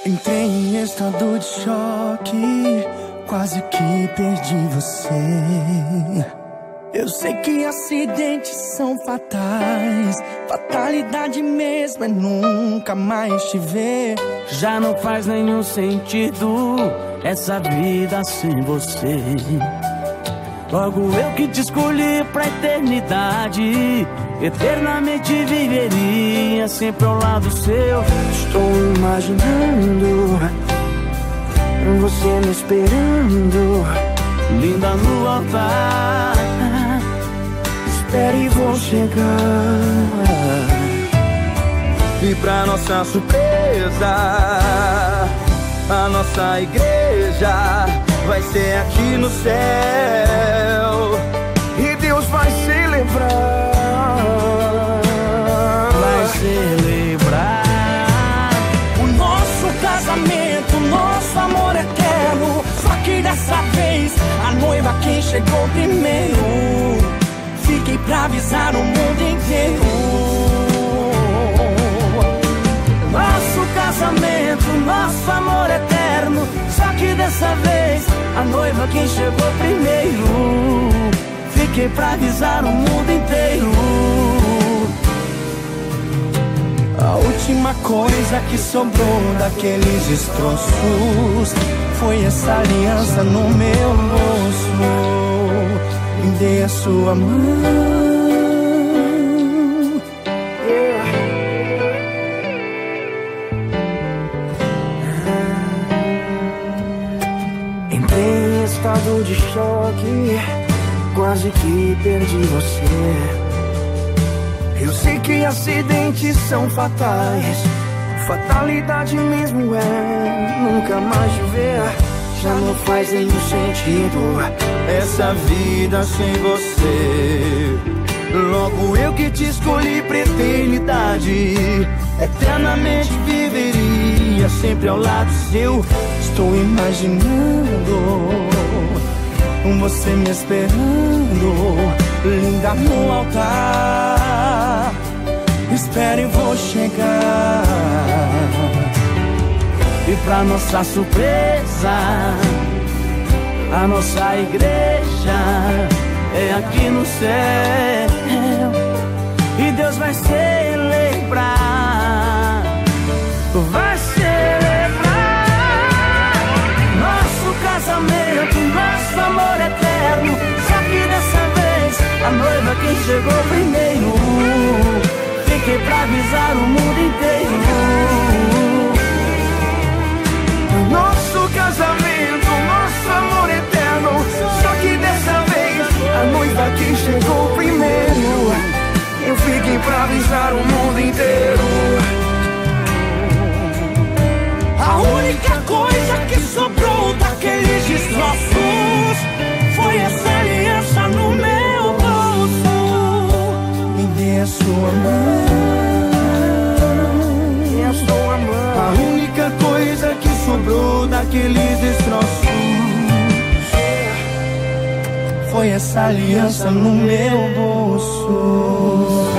Entrei em estado de choque, quase que perdi você. Eu sei que acidentes são fatais, fatalidade mesmo é nunca mais te ver. Já não faz nenhum sentido essa vida sem você. Logo eu que te escolhi pra eternidade, eternamente viveria sempre ao lado seu. Estou imaginando você me esperando, linda no altar. Espere e vou chegar. E pra nossa surpresa, a nossa igreja vai ser aqui no céu. E Deus vai celebrar. Vai celebrar o nosso casamento, nosso amor eterno. Só que dessa vez a noiva quem chegou primeiro. Fiquei pra avisar o mundo inteiro. Nosso casamento, nosso amor eterno. Só que dessa vez a noiva quem chegou primeiro. Fiquei pra avisar o mundo inteiro. A última coisa que sobrou daqueles destroços foi essa aliança no meu bolso. Me dê a sua mão. Entrei em estado de choque, quase que perdi você. Eu sei que acidentes são fatais, fatalidade mesmo é nunca mais te ver. Já não faz nenhum sentido essa vida sem você. Logo eu que te escolhi pra eternidade, eternamente viveria sempre ao lado seu. Estou imaginando você me esperando, linda no altar. Espere e vou chegar. E pra nossa surpresa, a nossa igreja é aqui no céu. E Deus vai celebrar, vai celebrar nosso casamento, nosso amor eterno. Só que dessa vez a noiva quem chegou primeiro. Fiquei pra avisar o mundo inteiro. Nosso casamento, nosso amor eterno. Só que dessa vez a noiva que chegou primeiro. Eu fiquei pra avisar o mundo inteiro. A única coisa que sobrou daqueles destroços foi essa aliança no meu bolso. Me dê a sua mão. Me dê a sua mão. A única coisa que sobrou daqueles destroços foi essa aliança no meu bolso.